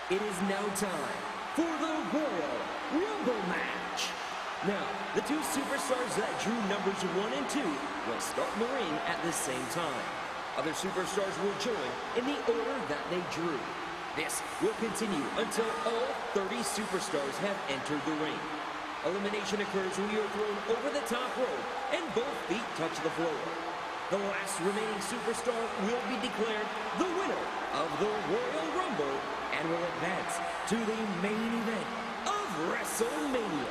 It is now time for the Royal Rumble match. Now, the two superstars that drew numbers 1 and 2 will start in the ring at the same time. Other superstars will join in the order that they drew. This will continue until all 30 superstars have entered the ring. Elimination occurs when you are thrown over the top rope and both feet touch the floor. The last remaining superstar will be declared the winner of the Royal Rumble and will advance to the main event of WrestleMania.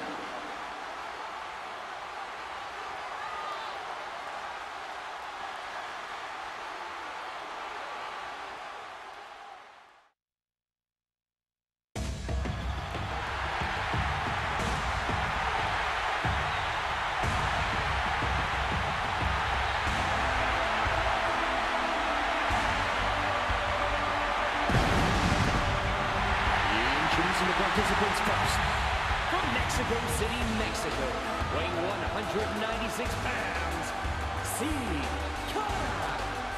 Introducing the participants first. From Mexico City, Mexico, weighing 196 pounds, Sin Cara.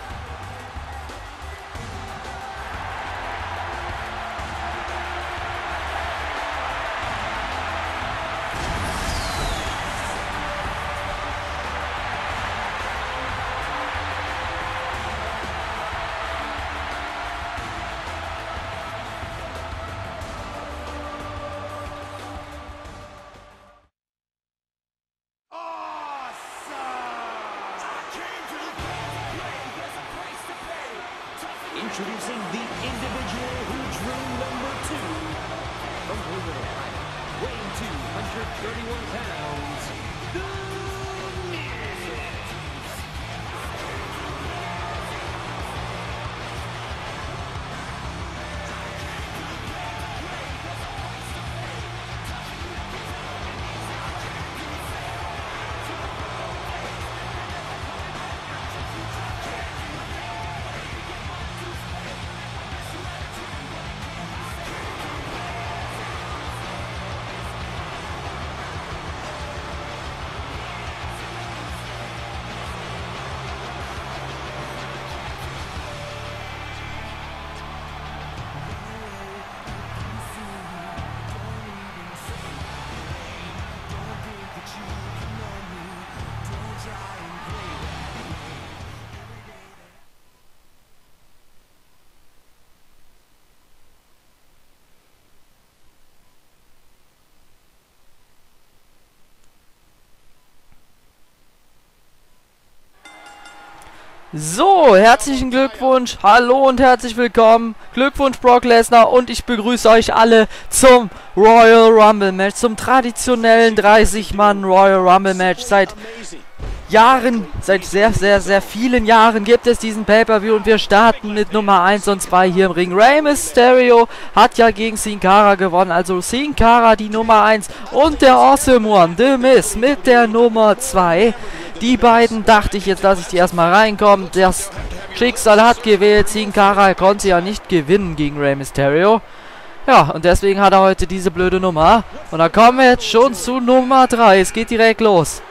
Introducing the individual who drew number 2 from Cleveland, Ohio, weighing 231 pounds, The Miz. So, herzlichen Glückwunsch, hallo und herzlich willkommen, Glückwunsch Brock Lesnar und ich begrüße euch alle zum Royal Rumble Match, zum traditionellen 30-Mann Royal Rumble Match. Seit Jahren, seit sehr vielen Jahren gibt es diesen Pay-Per-View und wir starten mit Nummer 1 und 2 hier im Ring. Rey Mysterio hat ja gegen Sin Cara gewonnen, also Sin Cara die Nummer 1 und der Awesome One, The Miz mit der Nummer 2. Die beiden dachte ich, jetzt lasse ich die erstmal reinkommen. Das Schicksal hat gewählt. Sin Cara konnte ja nicht gewinnen gegen Rey Mysterio. Ja, und deswegen hat er heute diese blöde Nummer. Und da kommen wir jetzt schon zu Nummer 3. Es geht direkt los.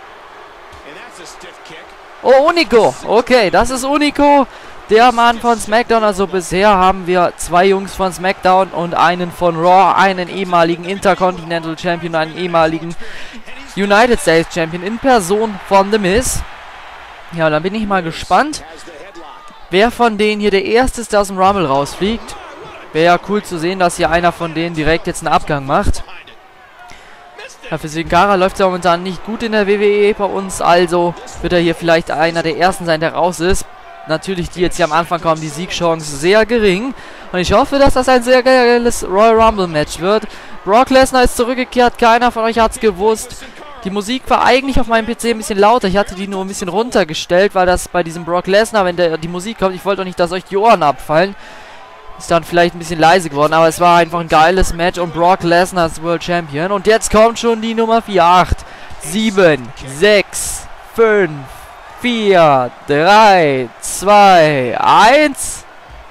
Oh, Unico. Okay, das ist Unico, der Mann von SmackDown. Also bisher haben wir 2 Jungs von SmackDown und einen von Raw, einen ehemaligen Intercontinental Champion, einen ehemaligen United States Champion in Person von The Miz. Ja, dann bin ich mal gespannt, wer von denen hier der Erste ist, der aus dem Rumble rausfliegt. Wäre ja cool zu sehen, dass hier einer von denen direkt jetzt einen Abgang macht. Ja, für Sin Cara läuft es ja momentan nicht gut in der WWE bei uns, also wird er hier vielleicht einer der Ersten sein, der raus ist. Natürlich, die jetzt hier am Anfang kommen, die Siegchance sehr gering. Und ich hoffe, dass das ein sehr geiles Royal Rumble Match wird. Brock Lesnar ist zurückgekehrt, keiner von euch hat es gewusst. Die Musik war eigentlich auf meinem PC ein bisschen lauter. Ich hatte die nur ein bisschen runtergestellt, weil das bei diesem Brock Lesnar, wenn die Musik kommt, ich wollte doch nicht, dass euch die Ohren abfallen. Ist dann vielleicht ein bisschen leise geworden, aber es war einfach ein geiles Match und Brock Lesnar ist World Champion. Und jetzt kommt schon die Nummer 4. 8, 7, 6, 5, 4, 3, 2, 1.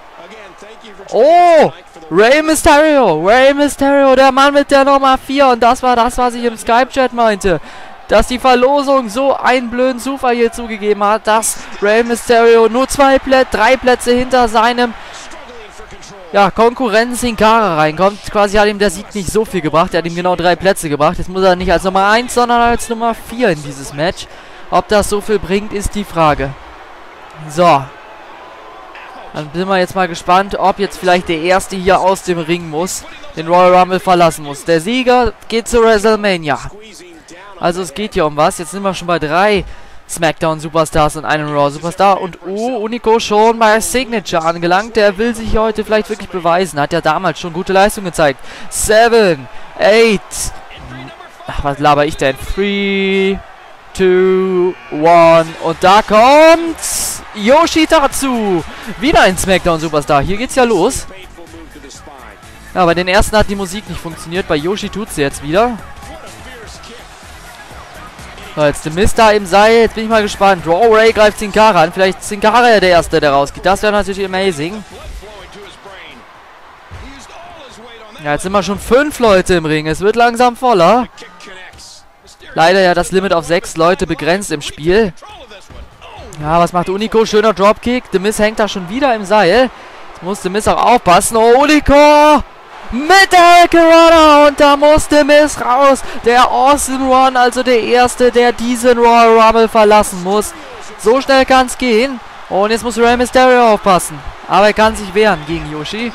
Oh! Rey Mysterio, der Mann mit der Nummer 4. Und das war das, was ich im Skype-Chat meinte. Dass die Verlosung so einen blöden Zufall hier zugegeben hat, dass Rey Mysterio nur 3 Plätze hinter seinem ja, Konkurrenz Sin Cara reinkommt. Quasi hat ihm der Sieg nicht so viel gebracht. Er hat ihm genau 3 Plätze gebracht. Jetzt muss er nicht als Nummer 1, sondern als Nummer 4 in dieses Match. Ob das so viel bringt, ist die Frage. So. Dann sind wir jetzt mal gespannt, ob jetzt vielleicht der Erste hier aus dem Ring muss. Den Royal Rumble verlassen muss. Der Sieger geht zu WrestleMania. Also es geht hier um was. Jetzt sind wir schon bei 3 SmackDown Superstars und einem Raw Superstar. Und Unico schon bei Signature angelangt. Der will sich heute vielleicht wirklich beweisen. Hat ja damals schon gute Leistung gezeigt. 7, 8. Ach, was laber ich denn? 3, 2, 1. Und da kommt Yoshitatsu. Wieder ein SmackDown Superstar. Hier geht's ja los. Ja, bei den ersten hat die Musik nicht funktioniert. Bei Yoshi tut sie jetzt wieder. So, jetzt der Mist da im Seil. Jetzt bin ich mal gespannt. Raw Ray greift Sin Cara an. Vielleicht ist Sin Cara ja der Erste, der rausgeht. Das wäre natürlich amazing. Ja, jetzt sind wir schon 5 Leute im Ring. Es wird langsam voller. Leider ja das Limit auf 6 Leute begrenzt im Spiel. Ja, was macht Unico? Schöner Dropkick. The Miz hängt da schon wieder im Seil. Jetzt muss The Miz auch aufpassen. Oh, Unico! Mit der Corona und da muss The Miz raus. Der Austin Run, also der Erste, der diesen Royal Rumble verlassen muss. So schnell kann es gehen. Und jetzt muss Rey Mysterio aufpassen. Aber er kann sich wehren gegen Yoshi.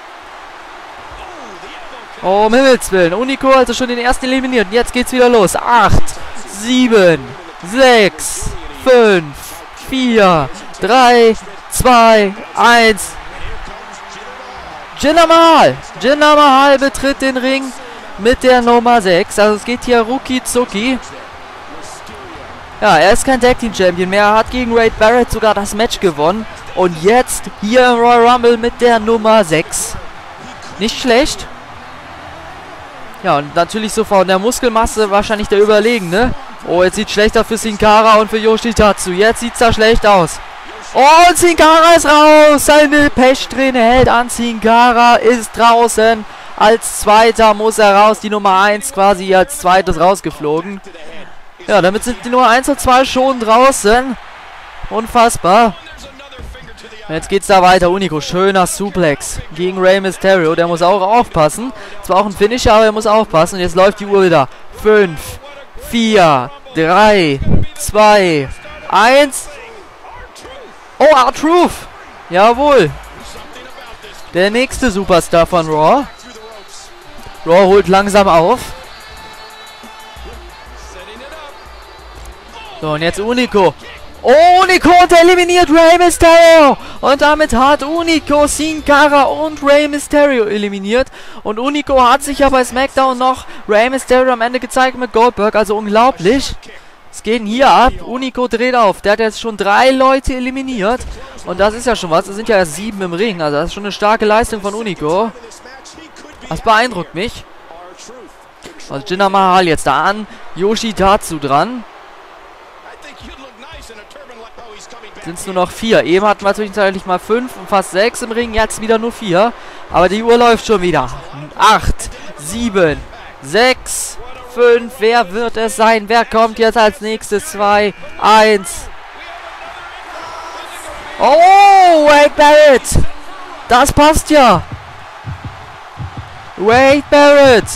Oh, um Himmels Willen. Unico also schon den Ersten eliminiert. Und jetzt geht's wieder los. 8, 7, 6, 5, 4, 3, 2, 1. Jinder Mahal. Jinder Mahal betritt den Ring mit der Nummer 6. Also es geht hier rucki zucki. Ja, er ist kein Tag Team Champion mehr. Er hat gegen Wade Barrett sogar das Match gewonnen. Und jetzt hier im Royal Rumble mit der Nummer 6. Nicht schlecht. Ja, und natürlich so von der Muskelmasse wahrscheinlich der Überlegene. Oh, jetzt sieht es schlechter für Sin Cara und für Yoshitatsu. Jetzt sieht es da schlecht aus. Und Sin Cara ist raus. Seine Pechsträhne hält an. Sin Cara ist draußen. Als Zweiter muss er raus. Die Nummer 1 quasi als Zweites rausgeflogen. Ja, damit sind die Nummer 1 und 2 schon draußen. Unfassbar. Und jetzt geht's da weiter. Unico, schöner Suplex gegen Rey Mysterio. Der muss auch aufpassen. Zwar auch ein Finisher, aber er muss aufpassen. Und jetzt läuft die Uhr wieder. 5, 4, 3, 2, 1. Oh, R-Truth. Jawohl. Der nächste Superstar von Raw. Raw holt langsam auf. So, und jetzt Unico. Oh, Unico und eliminiert Rey Mysterio. Und damit hat Unico Sin Cara und Rey Mysterio eliminiert. Und Unico hat sich ja bei SmackDown noch Rey Mysterio am Ende gezeigt mit Goldberg. Also unglaublich. Es geht hier ab. Unico dreht auf. Der hat jetzt schon 3 Leute eliminiert. Und das ist ja schon was. Es sind ja erst 7 im Ring. Also das ist schon eine starke Leistung von Unico. Das beeindruckt mich. Also Jinder Mahal jetzt da an. Yoshitatsu dran. Sind es nur noch 4. Eben hatten wir zwischenzeitlich mal 5 und fast 6 im Ring. Jetzt wieder nur 4. Aber die Uhr läuft schon wieder. 8, 7, 6, 5. Wer wird es sein? Wer kommt jetzt als nächstes? 2, 1. Oh, Wade Barrett. Das passt ja. Wade Barrett.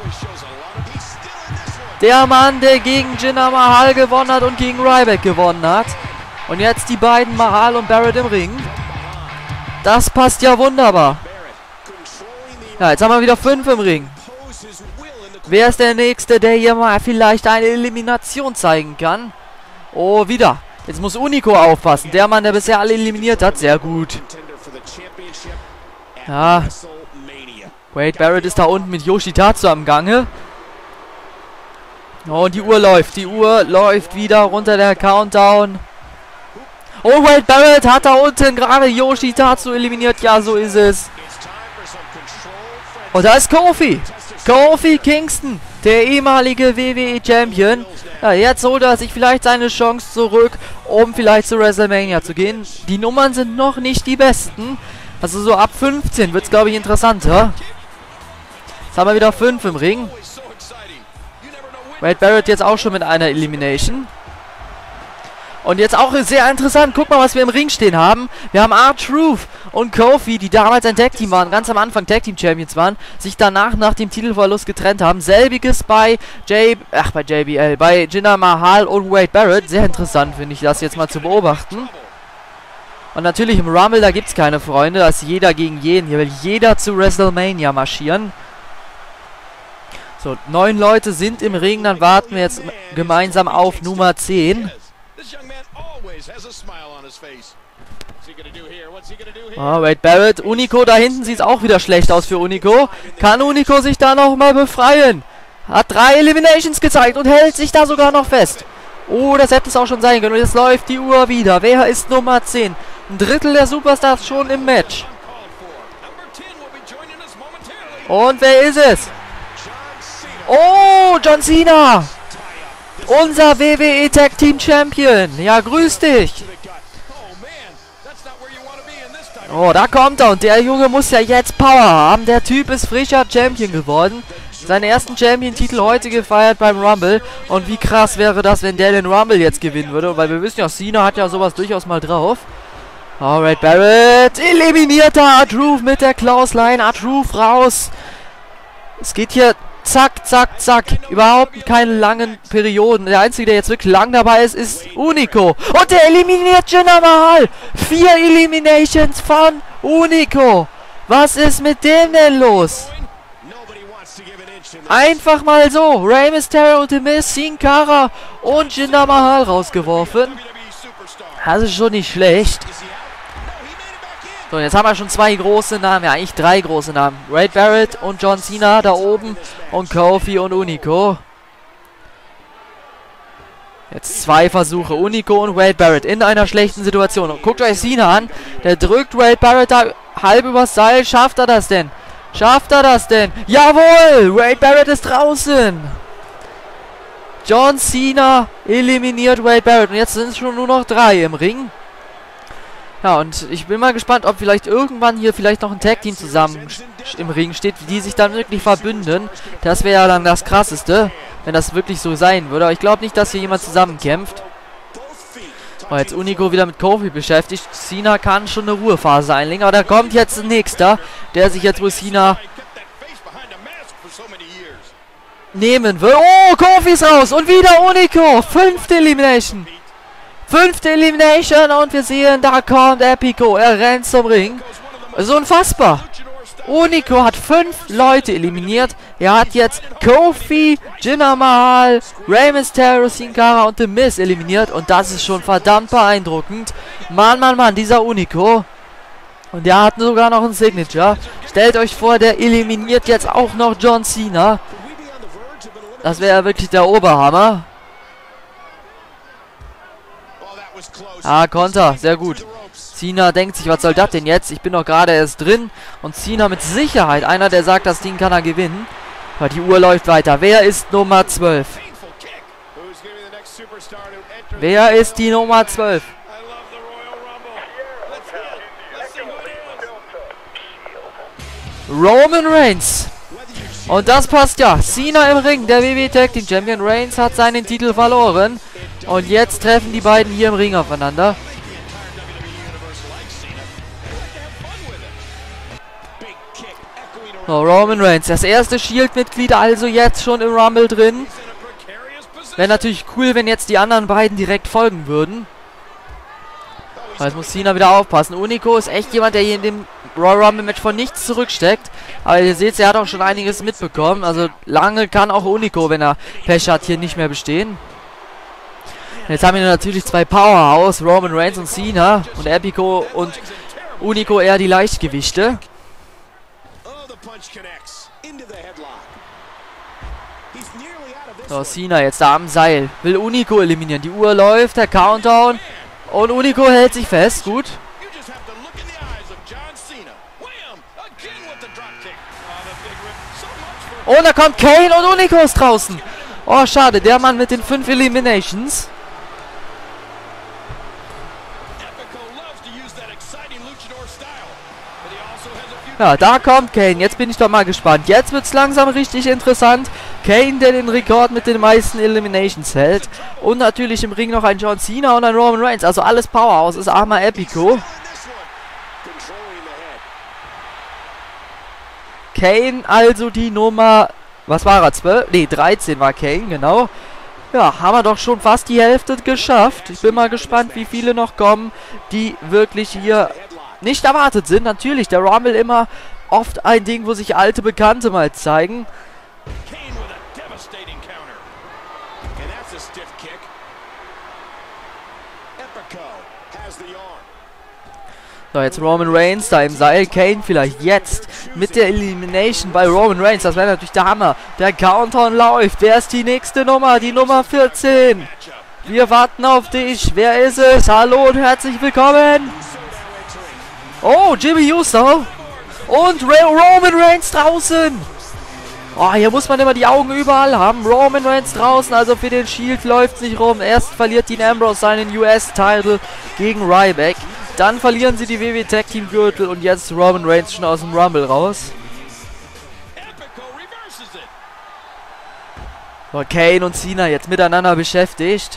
Der Mann, der gegen Jinder Mahal gewonnen hat und gegen Ryback gewonnen hat. Und jetzt die beiden, Mahal und Barrett im Ring. Das passt ja wunderbar. Ja, jetzt haben wir wieder 5 im Ring. Wer ist der Nächste, der hier mal vielleicht eine Elimination zeigen kann? Oh, wieder. Jetzt muss Unico aufpassen. Der Mann, der bisher alle eliminiert hat. Sehr gut. Ja. Wade Barrett ist da unten mit Yoshitatsu am Gange. Oh, und die Uhr läuft. Die Uhr läuft wieder runter der Countdown. Oh, Wade Barrett hat da unten gerade Yoshitatsu eliminiert. Ja, so ist es. Und da ist Kofi. Kofi Kingston, der ehemalige WWE-Champion. Ja, jetzt holt er sich vielleicht seine Chance zurück, um vielleicht zu WrestleMania zu gehen. Die Nummern sind noch nicht die besten. Also so ab 15 wird es, glaube ich, interessanter. Jetzt haben wir wieder 5 im Ring. Wade Barrett jetzt auch schon mit einer Elimination. Und jetzt auch sehr interessant, guck mal, was wir im Ring stehen haben. Wir haben R-Truth und Kofi, die damals ein Tag-Team waren, ganz am Anfang Tag-Team-Champions waren, sich danach nach dem Titelverlust getrennt haben. Selbiges bei JBL, bei Jinder Mahal und Wade Barrett. Sehr interessant, finde ich, das jetzt mal zu beobachten. Und natürlich im Rumble, da gibt es keine Freunde, da ist jeder gegen jeden. Hier will jeder zu WrestleMania marschieren. So, 9 Leute sind im Ring, dann warten wir jetzt gemeinsam auf Nummer 10. Oh, Wade Barrett, Unico, da hinten sieht es auch wieder schlecht aus für Unico. Kann Unico sich da nochmal befreien? Hat 3 Eliminations gezeigt und hält sich da sogar noch fest. Oh, das hätte es auch schon sein können. Und jetzt läuft die Uhr wieder. Wer ist Nummer 10? Ein Drittel der Superstars schon im Match. Und wer ist es? Oh, John Cena! Unser WWE Tag Team Champion. Ja, grüß dich. Oh, da kommt er. Und der Junge muss ja jetzt Power haben. Der Typ ist frischer Champion geworden. Seinen ersten Champion-Titel heute gefeiert beim Rumble. Und wie krass wäre das, wenn der den Rumble jetzt gewinnen würde. Weil wir wissen ja, Cena hat ja sowas durchaus mal drauf. Oh, Wade Barrett. Eliminierter R-Truth mit der Clothesline. R-Truth raus. Es geht hier zack, zack, zack. Überhaupt keine langen Perioden. Der Einzige, der jetzt wirklich lang dabei ist, ist Unico. Und der eliminiert Jinder Mahal. 4 Eliminations von Unico. Was ist mit dem denn los? Einfach mal so. Rey Mysterio und The Miz, Sin Cara und Jinder Mahal rausgeworfen. Das ist schon nicht schlecht. So, jetzt haben wir schon 2 große Namen. Ja, eigentlich 3 große Namen. Wade Barrett und John Cena da oben. Und Kofi und Unico. Jetzt 2 Versuche. Unico und Wade Barrett in einer schlechten Situation. Und guckt euch Cena an. Der drückt Wade Barrett da halb übers Seil. Schafft er das denn? Schafft er das denn? Jawohl! Wade Barrett ist draußen. John Cena eliminiert Wade Barrett. Und jetzt sind es schon nur noch 3 im Ring. Ja, und ich bin mal gespannt, ob vielleicht irgendwann hier vielleicht noch ein Tag-Team zusammen im Ring steht, die sich dann wirklich verbünden. Das wäre ja dann das Krasseste, wenn das wirklich so sein würde. Aber ich glaube nicht, dass hier jemand zusammenkämpft. Oh, jetzt Unico wieder mit Kofi beschäftigt. Cena kann schon eine Ruhephase einlegen, aber da kommt jetzt ein Nächster, der sich jetzt wohl Cena nehmen will. Oh, Kofi ist raus und wieder Unico. 5. Elimination. 5. Elimination und wir sehen, da kommt Epico. Er rennt zum Ring. So unfassbar. Unico hat 5 Leute eliminiert. Er hat jetzt Kofi, Jinder Mahal, Rey Mysterio, Sin Cara und The Miz eliminiert. Und das ist schon verdammt beeindruckend. Mann, Mann, Mann, dieser Unico. Und der hat sogar noch ein Signature. Stellt euch vor, der eliminiert jetzt auch noch John Cena. Das wäre ja wirklich der Oberhammer. Ah, Konter, sehr gut. Cena denkt sich, was soll das denn jetzt? Ich bin doch gerade erst drin. Und Cena mit Sicherheit einer, der sagt, das Ding kann er gewinnen. Aber die Uhr läuft weiter. Wer ist Nummer 12? Wer ist die Nummer 12? Roman Reigns. Und das passt ja. Cena im Ring, der WWE Tag Team Champion. Reigns hat seinen Titel verloren. Und jetzt treffen die beiden hier im Ring aufeinander. So, Roman Reigns, das erste Shield-Mitglied also jetzt schon im Rumble drin. Wäre natürlich cool, wenn jetzt die anderen beiden direkt folgen würden. Jetzt muss Cena wieder aufpassen. Unico ist echt jemand, der hier in dem Royal Rumble Match von nichts zurücksteckt. Aber ihr seht, er hat auch schon einiges mitbekommen. Also lange kann auch Unico, wenn er Pech hat, hier nicht mehr bestehen. Jetzt haben wir natürlich 2 Powerhouse, Roman Reigns und Cena. Und Epico und Unico eher die Leichtgewichte. So, Cena jetzt da am Seil. Will Unico eliminieren. Die Uhr läuft, der Countdown. Und Unico hält sich fest. Gut. Und da kommt Kane und Unico ist draußen. Oh, schade. Der Mann mit den 5 Eliminations. Ja, da kommt Kane. Jetzt bin ich doch mal gespannt. Jetzt wird es langsam richtig interessant. Kane, der den Rekord mit den meisten Eliminations hält. Und natürlich im Ring noch ein John Cena und ein Roman Reigns. Also alles Powerhouse. Ist armer Epico. Kane, also die Nummer... Was war er? 12? Ne, 13 war Kane, genau. Ja, haben wir doch schon fast die Hälfte geschafft. Ich bin mal gespannt, wie viele noch kommen, die wirklich hier nicht erwartet sind. Natürlich, der Rumble immer oft ein Ding, wo sich alte Bekannte mal zeigen. So, jetzt Roman Reigns da im Seil. Kane vielleicht jetzt mit der Elimination bei Roman Reigns. Das wäre natürlich der Hammer. Der Countdown läuft. Wer ist die nächste Nummer? Die Nummer 14. Wir warten auf dich. Wer ist es? Hallo und herzlich willkommen. Oh, Jimmy Uso. Und Roman Reigns draußen. Oh, hier muss man immer die Augen überall haben. Roman Reigns draußen, also für den Shield läuft es nicht rum. Erst verliert Dean Ambrose seinen US-Title gegen Ryback. Dann verlieren sie die WWE Tag Team Gürtel und jetzt Roman Reigns schon aus dem Rumble raus. So, Kane und Cena jetzt miteinander beschäftigt.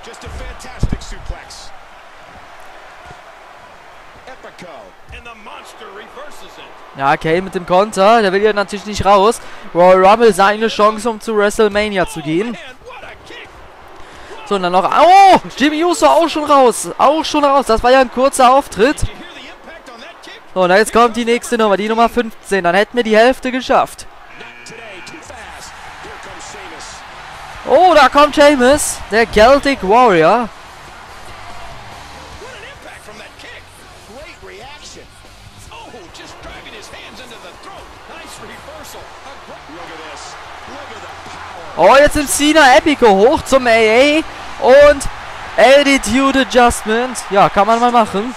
Ja, Kane mit dem Konter, der will ja natürlich nicht raus. Royal Rumble seine Chance, um zu WrestleMania zu gehen. So, und dann noch... Oh, Jimmy Uso auch schon raus. Auch schon raus. Das war ja ein kurzer Auftritt. So, und jetzt kommt die nächste Nummer, die Nummer 15. Dann hätten wir die Hälfte geschafft. Oh, da kommt Sheamus, der Celtic Warrior. Oh, jetzt nimmt Cena Epico hoch zum AA und Attitude Adjustment. Ja, kann man mal machen.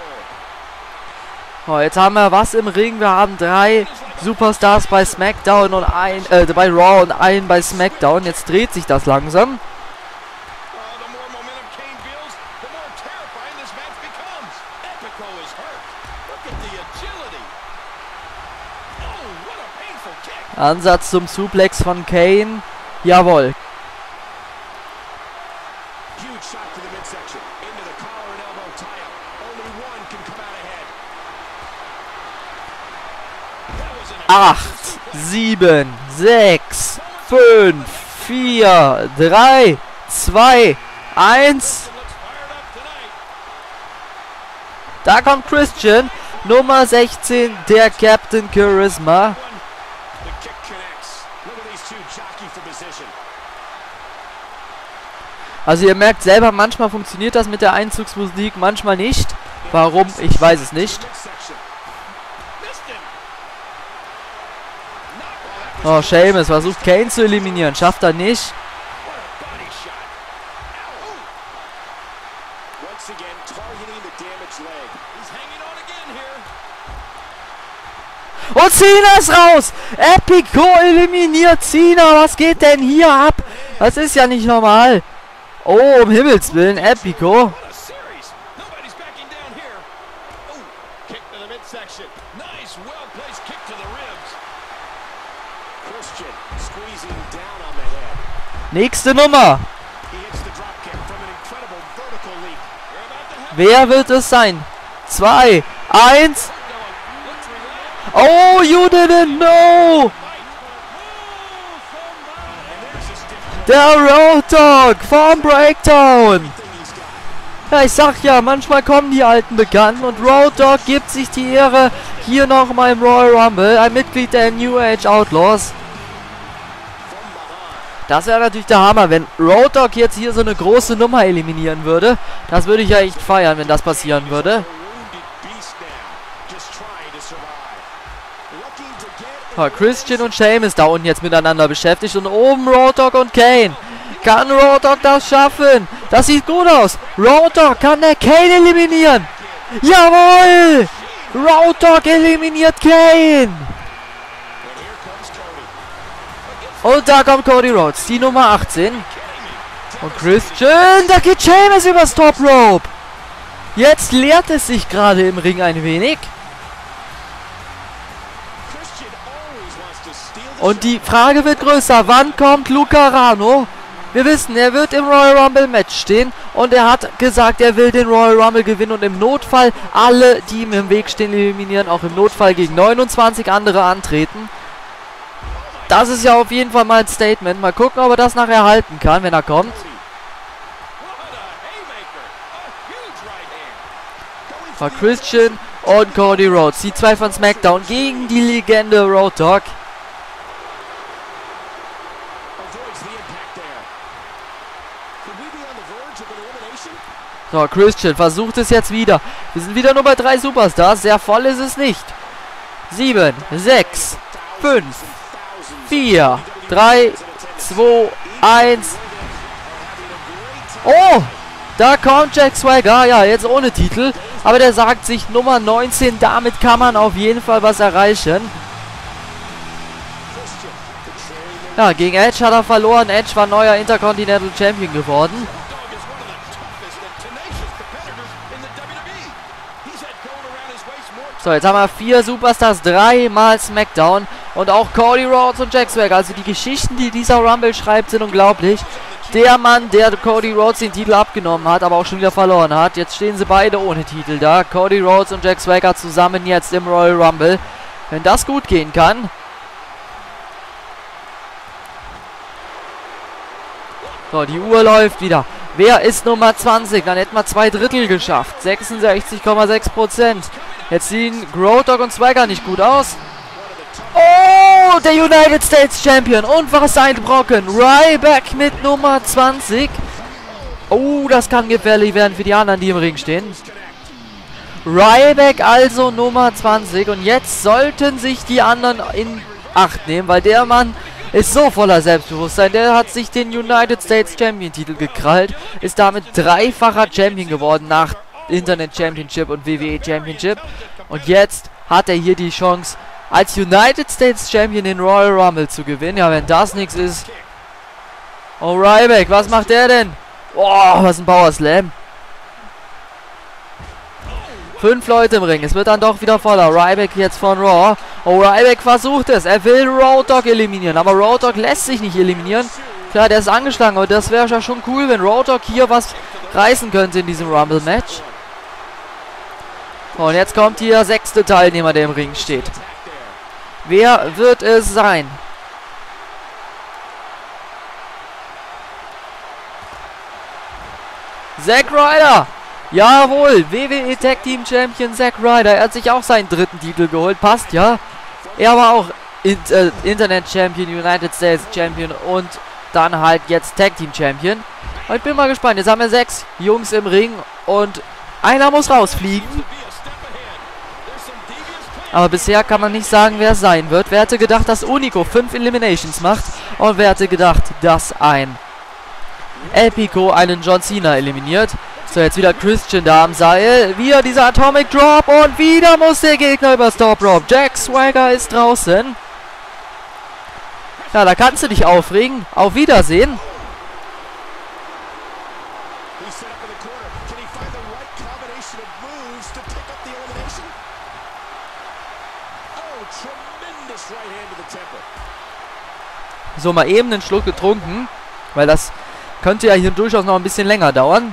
Oh, jetzt haben wir was im Ring. Wir haben 3 Superstars bei SmackDown und bei Raw und einen bei SmackDown. Jetzt dreht sich das langsam. Ansatz zum Suplex von Kane. Jawohl. Acht, 7, 6, 5, 4, 3, 2, 1. Da kommt Christian, Nummer 16, der Captain Charisma. Also ihr merkt selber, manchmal funktioniert das mit der Einzugsmusik, manchmal nicht. Warum? Ich weiß es nicht. Oh, Sheamus versucht Kane zu eliminieren, schafft er nicht. Und Cena ist raus! Epico eliminiert Cena! Was geht denn hier ab? Das ist ja nicht normal. Oh, um Himmels Willen, Epico. Nächste Nummer. Wer wird es sein? 2, 1. Oh, you didn't know. Der Road Dogg vom Breakdown. Ja, ich sag ja, manchmal kommen die alten Bekannten und Road Dogg gibt sich die Ehre hier nochmal im Royal Rumble, ein Mitglied der New Age Outlaws. Das wäre natürlich der Hammer, wenn Road Dogg jetzt hier so eine große Nummer eliminieren würde. Das würde ich ja echt feiern, wenn das passieren würde. Christian und Sheamus da unten jetzt miteinander beschäftigt und oben Road Dogg und Kane. Kann Road Dogg das schaffen? Das sieht gut aus. Road Dogg kann der Kane eliminieren. Jawohl! Road Dogg eliminiert Kane. Und da kommt Cody Rhodes, die Nummer 18. Und Christian, da geht Sheamus übers Top Rope. Jetzt leert es sich gerade im Ring ein wenig. Und die Frage wird größer. Wann kommt Luca Rano? Wir wissen, er wird im Royal Rumble Match stehen. Und er hat gesagt, er will den Royal Rumble gewinnen. Und im Notfall alle, die ihm im Weg stehen, eliminieren. Auch im Notfall gegen 29 andere antreten. Das ist ja auf jeden Fall mal ein Statement. Mal gucken, ob er das nachher halten kann, wenn er kommt. War Christian und Cody Rhodes. Die zwei von SmackDown gegen die Legende Road Dogg. So, Christian versucht es jetzt wieder. Wir sind wieder nur bei 3 Superstars. Sehr voll ist es nicht. 7, 6, 5, 4, 3, 2, 1. Oh, da kommt Jack Swagger. Ja, jetzt ohne Titel. Aber der sagt sich Nummer 19. Damit kann man auf jeden Fall was erreichen. Ja, gegen Edge hat er verloren. Edge war neuer Intercontinental Champion geworden. So, jetzt haben wir 4 Superstars, 3 mal SmackDown und auch Cody Rhodes und Jack Swagger. Also die Geschichten, die dieser Rumble schreibt, sind unglaublich. Der Mann, der Cody Rhodes den Titel abgenommen hat, aber auch schon wieder verloren hat. Jetzt stehen sie beide ohne Titel da. Cody Rhodes und Jack Swagger zusammen jetzt im Royal Rumble. Wenn das gut gehen kann. So, die Uhr läuft wieder. Wer ist Nummer 20? Dann hätten wir 2/3 geschafft. 66,6%. Jetzt sehen Road Dogg und Swagger nicht gut aus. Oh, der United States Champion. Und was ein Brocken. Ryback mit Nummer 20. Oh, das kann gefährlich werden für die anderen, die im Ring stehen. Ryback also Nummer 20. Und jetzt sollten sich die anderen in Acht nehmen, weil der Mann ist so voller Selbstbewusstsein. Der hat sich den United States Champion Titel gekrallt. Ist damit 3-facher Champion geworden nach Internet Championship und WWE Championship. Und jetzt hat er hier die Chance, als United States Champion den Royal Rumble zu gewinnen. Ja, wenn das nichts ist. Oh, Ryback, was macht der denn? Oh, was ein Power Slam. 5 Leute im Ring. Es wird dann doch wieder voller. Ryback jetzt von Raw. Oh, Ryback versucht es. Er will Road Dogg eliminieren. Aber Road Dogg lässt sich nicht eliminieren. Klar, der ist angeschlagen. Aber das wäre ja schon cool, wenn Road Dogg hier was reißen könnte in diesem Rumble-Match. Und jetzt kommt hier der 6. Teilnehmer, der im Ring steht. Wer wird es sein? Zack Ryder! Jawohl, WWE Tag Team Champion Zack Ryder. Er hat sich auch seinen 3. Titel geholt. Passt, ja. Er war auch Internet Champion, United States Champion und dann halt jetzt Tag Team Champion. Und ich bin mal gespannt. Jetzt haben wir 6 Jungs im Ring und einer muss rausfliegen. Aber bisher kann man nicht sagen, wer es sein wird. Wer hätte gedacht, dass Unico 5 Eliminations macht? Und wer hätte gedacht, dass ein Epico einen John Cena eliminiert? So, jetzt wieder Christian da am Seil. Wieder dieser Atomic Drop und wieder muss der Gegner übers Top Rope. Jack Swagger ist draußen. Ja, da kannst du dich aufregen. Auf Wiedersehen. So, mal eben einen Schluck getrunken, weil das könnte ja hier durchaus noch ein bisschen länger dauern.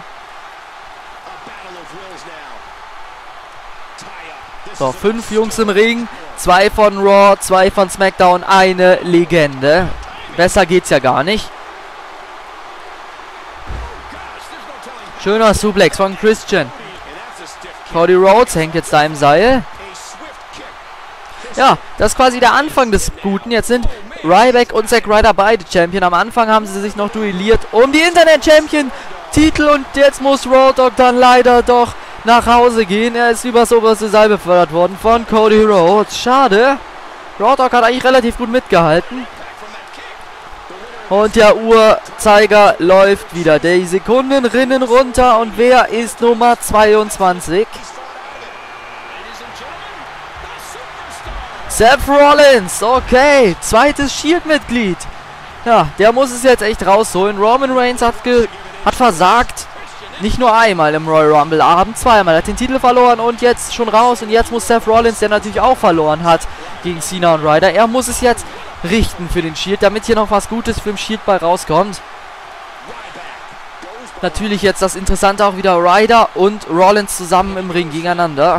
So, 5 Jungs im Ring, 2 von Raw, 2 von SmackDown, eine Legende. Besser geht's ja gar nicht. Schöner Suplex von Christian. Cody Rhodes hängt jetzt da im Seil. Ja, das ist quasi der Anfang des Guten. Jetzt sind Ryback und Zack Ryder beide Champion. Am Anfang haben sie sich noch duelliert um die Internet-Champion-Titel. Und jetzt muss Road Dogg dann leider doch nach Hause gehen. Er ist übers oberste Seil befördert worden von Cody Rhodes. Schade. Road Dogg hat eigentlich relativ gut mitgehalten. Und der Uhrzeiger läuft wieder. Die Sekunden rinnen runter. Und wer ist Nummer 22? Seth Rollins, okay, zweites Shield-Mitglied. Ja, der muss es jetzt echt rausholen. Roman Reigns hat versagt. Nicht nur einmal im Royal Rumble Abend, zweimal. Er hat den Titel verloren und jetzt schon raus. Und jetzt muss Seth Rollins, der natürlich auch verloren hat gegen Cena und Ryder, er muss es jetzt richten für den Shield, damit hier noch was Gutes für den Shield bei rauskommt. Natürlich jetzt das Interessante auch wieder Ryder und Rollins zusammen im Ring gegeneinander.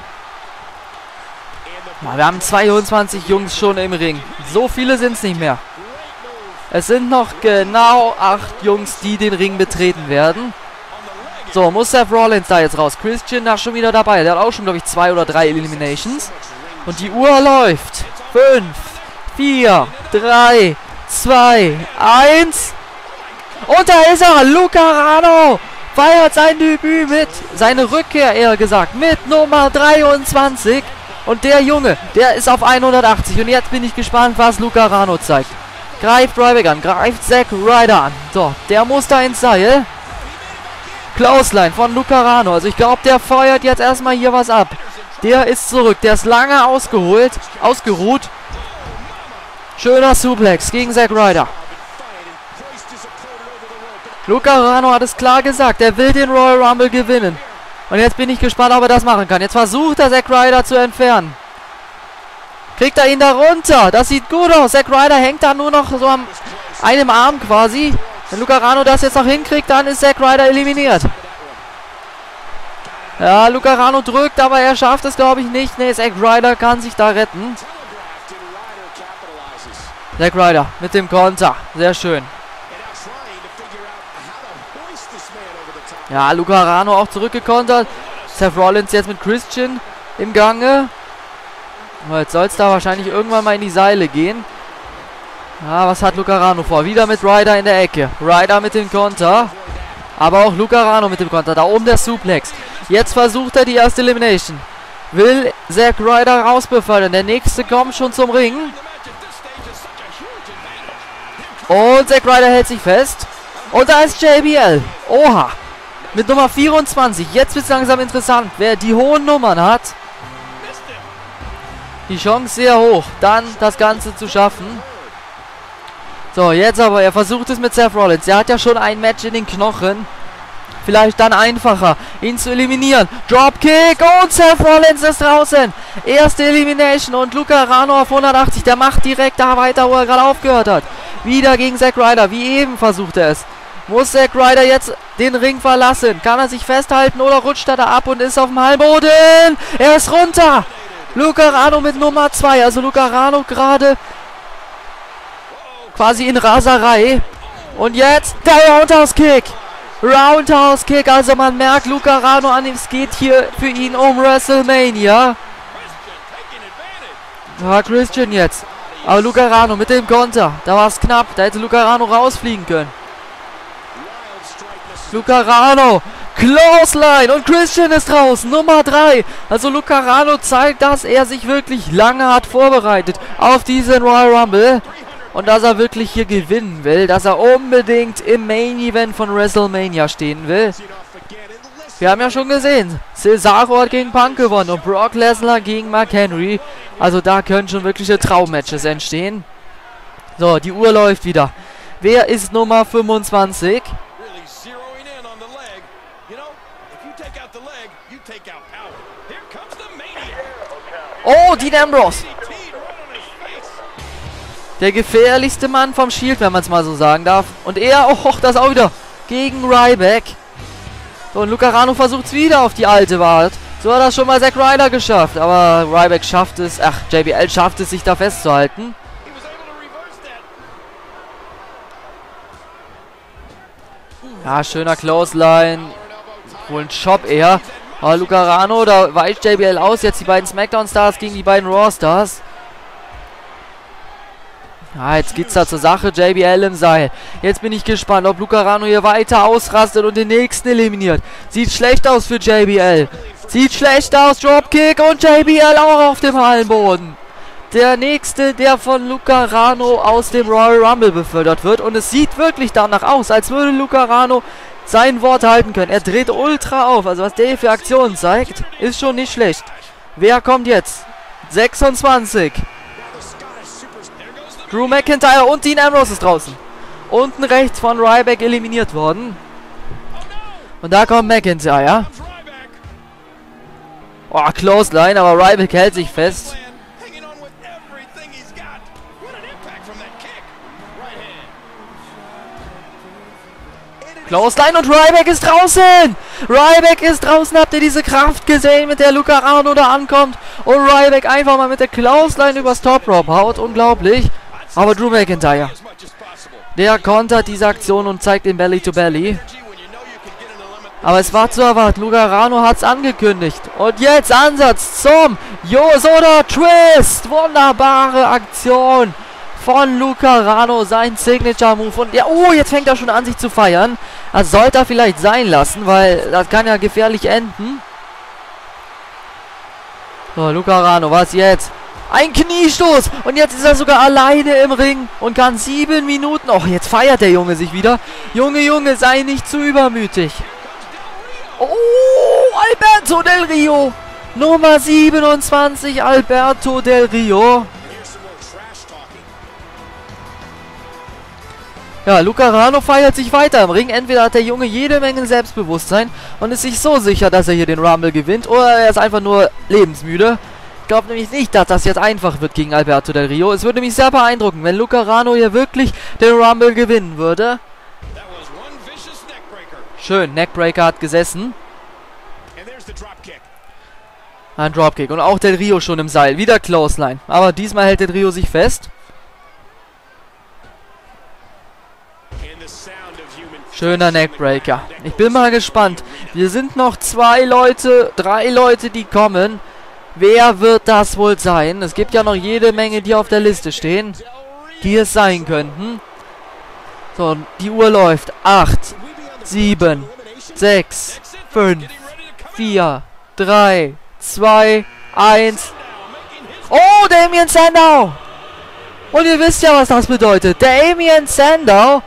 Ja, wir haben 22 Jungs schon im Ring. So viele sind es nicht mehr. Es sind noch genau 8 Jungs, die den Ring betreten werden. So, muss Seth Rollins da jetzt raus. Christian da schon wieder dabei. Der hat auch schon, glaube ich, 2 oder 3 Eliminations. Und die Uhr läuft. 5, 4, 3, 2, 1. Und da ist er. Luca Rano feiert sein Debüt mit, seine Rückkehr eher gesagt, mit Nummer 23. Und der Junge, der ist auf 180. Und jetzt bin ich gespannt, was Luca Rano zeigt. Greift Ryback an, greift Zack Ryder an. So, der muss da ins Seil. Clothesline von Luca Rano. Also ich glaube, der feuert jetzt erstmal hier was ab. Der ist zurück. Der ist lange ausgeruht. Schöner Suplex gegen Zack Ryder. Luca Rano hat es klar gesagt. Er will den Royal Rumble gewinnen. Und jetzt bin ich gespannt, ob er das machen kann. Jetzt versucht er, Zack Ryder zu entfernen. Kriegt er ihn da runter. Das sieht gut aus. Zack Ryder hängt da nur noch so am einem Arm quasi. Wenn Luca Rano das jetzt noch hinkriegt, dann ist Zack Ryder eliminiert. Ja, Luca Rano drückt, aber er schafft es, glaube ich, nicht. Ne, Zack Ryder kann sich da retten. Zack Ryder mit dem Konter. Sehr schön. Ja, Luca Rano auch zurückgekontert. Seth Rollins jetzt mit Christian im Gange. Jetzt soll es da wahrscheinlich irgendwann mal in die Seile gehen. Ja, was hat Luca Rano vor? Wieder mit Ryder in der Ecke. Ryder mit dem Konter. Aber auch Luca Rano mit dem Konter. Da oben der Suplex. Jetzt versucht er die erste Elimination. Will Zack Ryder rausbefördern. Der nächste kommt schon zum Ring. Und Zack Ryder hält sich fest. Und da ist JBL. Oha. Mit Nummer 24. Jetzt wird es langsam interessant. Wer die hohen Nummern hat, die Chance sehr hoch, dann das Ganze zu schaffen. So, jetzt aber, er versucht es mit Seth Rollins. Er hat ja schon ein Match in den Knochen. Vielleicht dann einfacher, ihn zu eliminieren. Dropkick und Seth Rollins ist draußen. Erste Elimination und Luca Rano auf 180. Der macht direkt da weiter, wo er gerade aufgehört hat. Wieder gegen Zack Ryder, wie eben versucht er es. Muss Zack Ryder jetzt den Ring verlassen? Kann er sich festhalten oder rutscht er da ab und ist auf dem Hallenboden? Er ist runter. Luca Rano mit Nummer 2. Also Luca Rano gerade quasi in Raserei. Und jetzt der Roundhouse-Kick. Roundhouse-Kick. Also man merkt Luca Rano an, es geht hier für ihn um WrestleMania. Ja, Christian jetzt. Aber Luca Rano mit dem Konter. Da war es knapp. Da hätte Luca Rano rausfliegen können. Luca Rano. Clothesline. Und Christian ist draußen. Nummer 3. Also Luca Rano zeigt, dass er sich wirklich lange hat vorbereitet auf diesen Royal Rumble. Und dass er wirklich hier gewinnen will. Dass er unbedingt im Main Event von WrestleMania stehen will. Wir haben ja schon gesehen, Cesaro hat gegen Punk gewonnen und Brock Lesnar gegen Mark Henry. Also da können schon wirkliche Traummatches entstehen. So, die Uhr läuft wieder. Wer ist Nummer 25? Oh, Dean Ambrose. Der gefährlichste Mann vom Shield, wenn man es mal so sagen darf. Und er, oh, das auch wieder, gegen Ryback. So, und Luca Rano versucht es wieder auf die alte Wahrheit. So hat das schon mal Zack Ryder geschafft. Aber Ryback schafft es, JBL schafft es, sich da festzuhalten. Ja, schöner Clothesline. Wohl ein Chop eher. Aber Luca Rano, da weicht JBL aus. Jetzt die beiden SmackDown-Stars gegen die beiden Raw-Stars. Ja, jetzt geht's da zur Sache. JBL im Seil. Jetzt bin ich gespannt, ob Luca Rano hier weiter ausrastet und den nächsten eliminiert. Sieht schlecht aus für JBL. Sieht schlecht aus. Dropkick und JBL auch auf dem Hallenboden. Der nächste, der von Luca Rano aus dem Royal Rumble befördert wird. Und es sieht wirklich danach aus, als würde Luca Rano sein Wort halten können. Er dreht ultra auf. Also was der hier für Aktionen zeigt, ist schon nicht schlecht. Wer kommt jetzt? 26. Drew McIntyre und Dean Ambrose ist draußen. Unten rechts von Ryback eliminiert worden. Und da kommt McIntyre. Oh, Clothesline, aber Ryback hält sich fest. Clothesline und Ryback ist draußen. Ryback ist draußen. Habt ihr diese Kraft gesehen, mit der Luca Rano da ankommt? Und Ryback einfach mal mit der Clothesline übers Top Rope haut. Unglaublich. Aber Drew McIntyre, der kontert diese Aktion und zeigt den Belly to Belly. Aber es war zu erwarten. Luca Rano hat es angekündigt. Und jetzt Ansatz zum Yosoda Twist. Wunderbare Aktion von Luca Rano, sein Signature-Move. Und ja, oh, jetzt fängt er schon an, sich zu feiern. Das sollte er vielleicht sein lassen, weil das kann ja gefährlich enden. So, Luca Rano, was jetzt? Ein Kniestoß. Und jetzt ist er sogar alleine im Ring und kann 7 Minuten... Oh, jetzt feiert der Junge sich wieder. Junge, Junge, sei nicht zu übermütig. Oh, Alberto Del Rio. Nummer 27, Alberto Del Rio. Ja, Luca Rano feiert sich weiter im Ring. Entweder hat der Junge jede Menge Selbstbewusstsein und ist sich so sicher, dass er hier den Rumble gewinnt, oder er ist einfach nur lebensmüde. Ich glaube nämlich nicht, dass das jetzt einfach wird gegen Alberto Del Rio. Es würde mich sehr beeindrucken, wenn Luca Rano hier wirklich den Rumble gewinnen würde. Schön, Neckbreaker hat gesessen. Ein Dropkick und auch Del Rio schon im Seil. Wieder Clothesline. Aber diesmal hält Del Rio sich fest. Schöner Neckbreaker. Ich bin mal gespannt. Wir sind noch 2 Leute, 3 Leute, die kommen. Wer wird das wohl sein? Es gibt ja noch jede Menge, die auf der Liste stehen, die es sein könnten. So, die Uhr läuft. 8, 7, 6, 5, 4, 3, 2, 1. Oh, Damien Sandow! Und ihr wisst ja, was das bedeutet. Damien Sandow.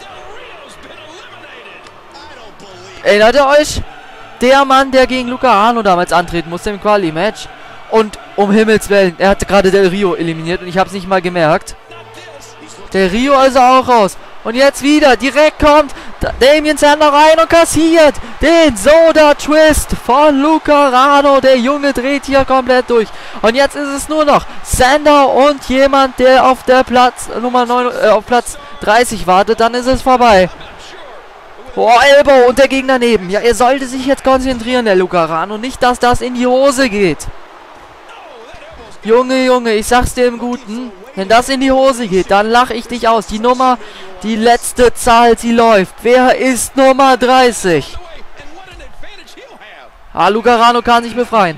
Erinnert ihr euch? Der Mann, der gegen Luca Rano damals antreten musste im Quali-Match. Und um Himmels Willen, er hat gerade Del Rio eliminiert und ich habe es nicht mal gemerkt. Del Rio also auch raus. Und jetzt wieder, direkt kommt Damien Sandow rein und kassiert den Soda Twist von Luca Rano. Der Junge dreht hier komplett durch. Und jetzt ist es nur noch Sandow und jemand, der auf der Platz Nummer 9, auf Platz 30 wartet. Dann ist es vorbei. Oh, Elbow und der Gegner daneben. Ja, er sollte sich jetzt konzentrieren, der Luca Rano. Nicht, dass das in die Hose geht. Junge, Junge, ich sag's dir im Guten. Wenn das in die Hose geht, dann lache ich dich aus. Die Nummer, die letzte Zahl, sie läuft. Wer ist Nummer 30? Ah, Luca Rano kann sich befreien.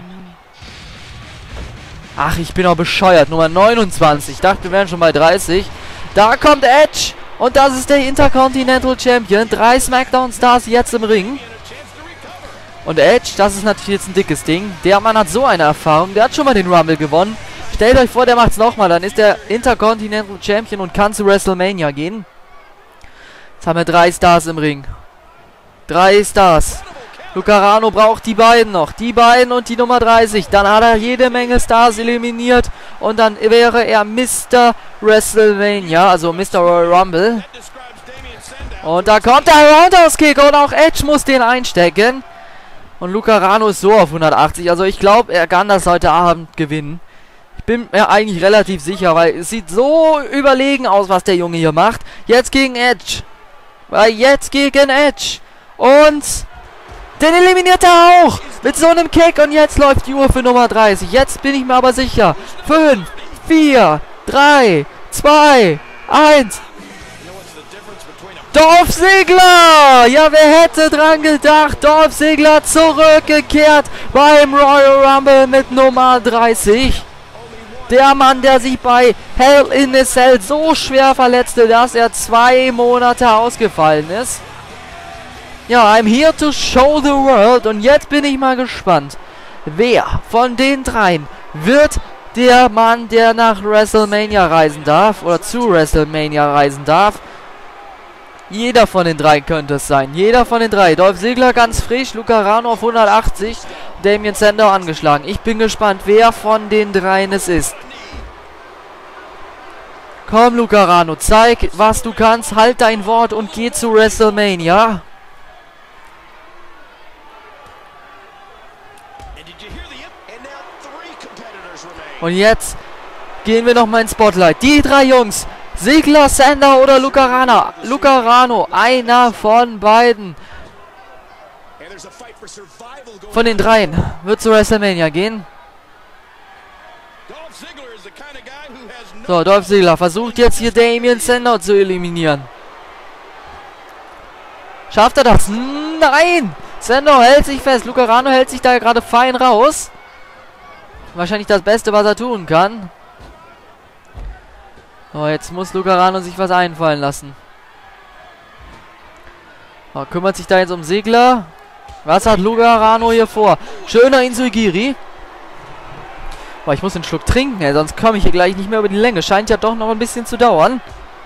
Ach, ich bin auch bescheuert. Nummer 29. Ich dachte, wir wären schon bei 30. Da kommt Edge. Und das ist der Intercontinental Champion. 3 Smackdown-Stars jetzt im Ring. Und Edge, das ist natürlich jetzt ein dickes Ding. Der Mann hat so eine Erfahrung. Der hat schon mal den Rumble gewonnen. Stellt euch vor, der macht's nochmal. Dann ist der Intercontinental Champion und kann zu WrestleMania gehen. Jetzt haben wir 3 Stars im Ring. 3 Stars. Luca Rano braucht die beiden noch. Die beiden und die Nummer 30. Dann hat er jede Menge Stars eliminiert. Und dann wäre er Mr. WrestleMania, also Mr. Royal Rumble. Und da kommt der Roundhouse-Kick und auch Edge muss den einstecken. Und Luca Rano ist so auf 180. Also ich glaube, er kann das heute Abend gewinnen. Ich bin mir eigentlich relativ sicher, weil es sieht so überlegen aus, was der Junge hier macht. Jetzt gegen Edge. Jetzt gegen Edge. Und den eliminiert er auch. Mit so einem Kick. Und jetzt läuft die Uhr für Nummer 30. Jetzt bin ich mir aber sicher. 5, 4, 3, 2, 1. Dolph Ziggler! Ja, wer hätte dran gedacht? Dolph Ziggler zurückgekehrt beim Royal Rumble mit Nummer 30. Der Mann, der sich bei Hell in a Cell so schwer verletzte, dass er 2 Monate ausgefallen ist. Ja, I'm here to show the world. Und jetzt bin ich mal gespannt, wer von den dreien wird der Mann, der nach WrestleMania reisen darf, oder zu WrestleMania reisen darf. Jeder von den drei könnte es sein. Jeder von den drei. Dolph Ziggler ganz frisch, Luca Rano auf 180, Damien Sandow angeschlagen. Ich bin gespannt, wer von den dreien es ist. Komm, Luca Rano, zeig, was du kannst, halt dein Wort und geh zu WrestleMania. Und jetzt gehen wir nochmal ins Spotlight. Die drei Jungs, Ziggler, Sandow oder Lucarano. Einer von beiden. Von den dreien wird zu WrestleMania gehen. So, Dolph Ziggler versucht jetzt hier Damien Sandow zu eliminieren. Schafft er das? Nein! Sandow hält sich fest. Lucarano hält sich da gerade fein raus. Wahrscheinlich das Beste, was er tun kann. So, jetzt muss Lucarano sich was einfallen lassen. So, kümmert sich da jetzt um Ziggler. Was hat Lucarano hier vor? Schöner Insuigiri. Boah, ich muss einen Schluck trinken, ey, sonst komme ich hier gleich nicht mehr über die Länge. Scheint ja doch noch ein bisschen zu dauern.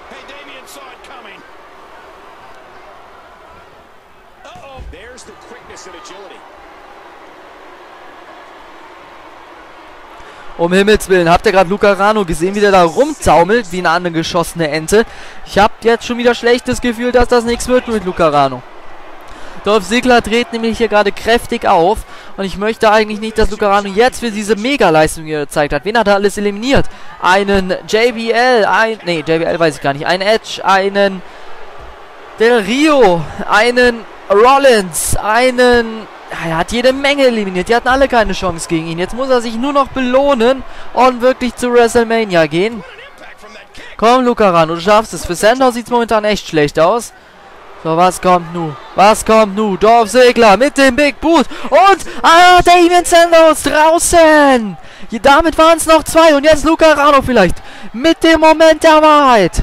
Um Himmels Willen, habt ihr gerade Lucarano gesehen, wie der da rumzaumelt, wie eine angeschossene Ente? Ich hab jetzt schon wieder schlechtes Gefühl, dass das nichts wird mit Lucarano. Dolph Ziggler dreht nämlich hier gerade kräftig auf. Und ich möchte eigentlich nicht, dass Lucarano jetzt für diese Mega-Leistung hier gezeigt hat. Wen hat er alles eliminiert? Einen JBL, JBL weiß ich gar nicht. Einen Edge, einen Del Rio, einen Rollins, einen... Er hat jede Menge eliminiert. Die hatten alle keine Chance gegen ihn. Jetzt muss er sich nur noch belohnen und wirklich zu WrestleMania gehen. Komm, Lucarano, du schaffst es. Für Sandow sieht es momentan echt schlecht aus. So, was kommt nu? Was kommt nu? Dolph Ziggler mit dem Big Boot. Und Damien Sandow ist draußen. Hier, damit waren es noch zwei. Und jetzt Lucarano vielleicht. Mit dem Moment der Wahrheit.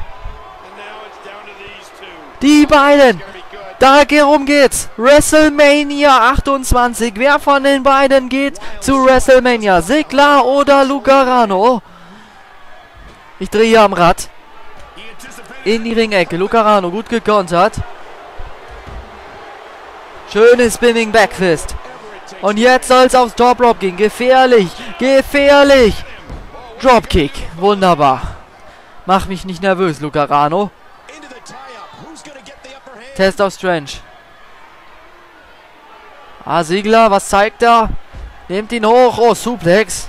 Die beiden. Darum geht's. WrestleMania 28. Wer von den beiden geht zu WrestleMania? Ziggler oder Lucarano? Ich drehe hier am Rad. In die Ringecke. Lucarano gut gekontert. Schönes Spinning Backfist. Und jetzt soll es aufs Top Rope gehen. Gefährlich. Gefährlich. Dropkick. Wunderbar. Mach mich nicht nervös, Lucarano. Test of Strange. Ziggler, was zeigt er? Nehmt ihn hoch. Oh, Suplex.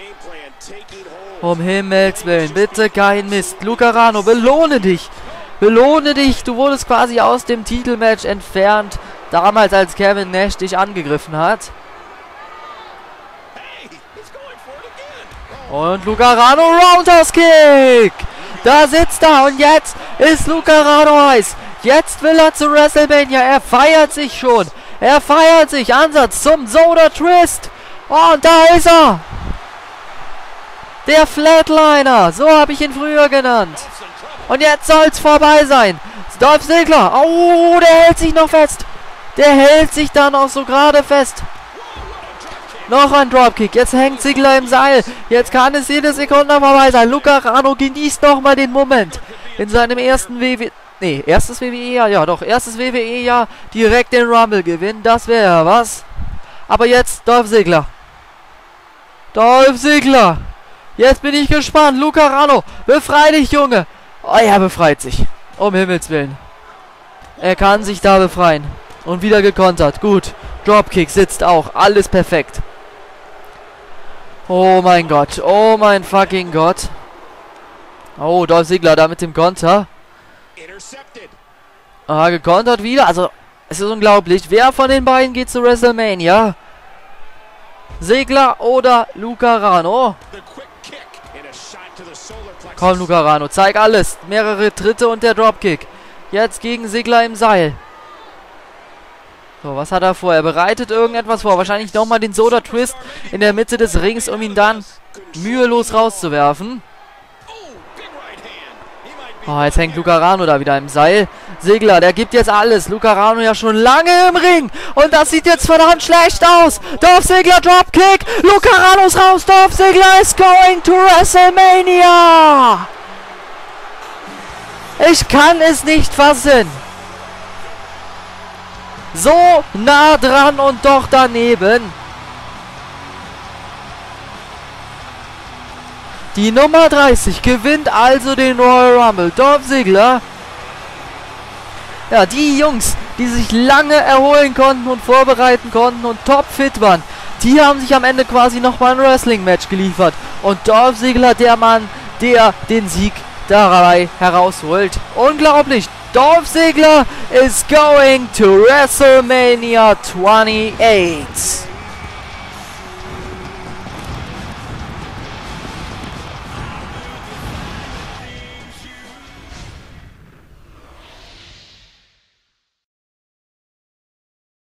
Um Himmels Willen, bitte kein Mist. Lucarano, belohne dich. Belohne dich. Du wurdest quasi aus dem Titelmatch entfernt. Damals, als Kevin Nash dich angegriffen hat. Und Lucarano, Roundhouse Kick. Da sitzt er. Und jetzt ist Lucarano heiß. Jetzt will er zu WrestleMania. Er feiert sich schon. Er feiert sich. Ansatz zum Soda Twist. Und da ist er. Der Flatliner. So habe ich ihn früher genannt. Und jetzt soll es vorbei sein. Dolph Ziggler. Oh, der hält sich noch fest. Der hält sich da noch so gerade fest. Noch ein Dropkick. Jetzt hängt Ziggler im Seil. Jetzt kann es jede Sekunde vorbei sein. Lucarano genießt nochmal den Moment. In seinem ersten erstes WWE-Jahr. Ja, doch. Erstes WWE-Jahr. Direkt den Rumble gewinnen. Das wäre ja was. Aber jetzt Dolph Ziggler. Dolph Ziggler. Jetzt bin ich gespannt. Lucarano. Befrei dich, Junge. Oh, er befreit sich. Um Himmels Willen. Er kann sich da befreien. Und wieder gekontert. Gut. Dropkick sitzt auch. Alles perfekt. Oh mein Gott. Oh mein fucking Gott. Oh, Dolph Ziggler da mit dem Konter. Gekontert wieder. Also, es ist unglaublich. Wer von den beiden geht zu WrestleMania? Ziggler oder Lucarano? Komm, Lucarano. Zeig alles. Mehrere Tritte und der Dropkick. Jetzt gegen Ziggler im Seil. So, was hat er vor? Er bereitet irgendetwas vor. Wahrscheinlich nochmal den Soda Twist in der Mitte des Rings, um ihn dann mühelos rauszuwerfen. Oh, jetzt hängt Lucarano da wieder im Seil. Ziggler, der gibt jetzt alles. Lucarano ja schon lange im Ring. Und das sieht jetzt verdammt schlecht aus. Dolph Ziggler, Dropkick. Lucarano ist raus. Dolph Ziggler is going to WrestleMania. Ich kann es nicht fassen. So nah dran und doch daneben. Die Nummer 30 gewinnt also den Royal Rumble. Dolph Ziggler. Ja, die Jungs, die sich lange erholen konnten und vorbereiten konnten und topfit waren, die haben sich am Ende quasi nochmal ein Wrestling-Match geliefert. Und Dolph Ziggler, der Mann, der den Sieg dabei herausholt. Unglaublich! Dolph Ziggler is going to WrestleMania 28.